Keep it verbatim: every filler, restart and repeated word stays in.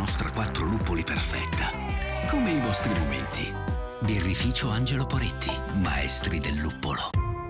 nostra quattro luppoli perfetta. Come i vostri momenti. Birrificio Angelo Poretti, maestri del luppolo.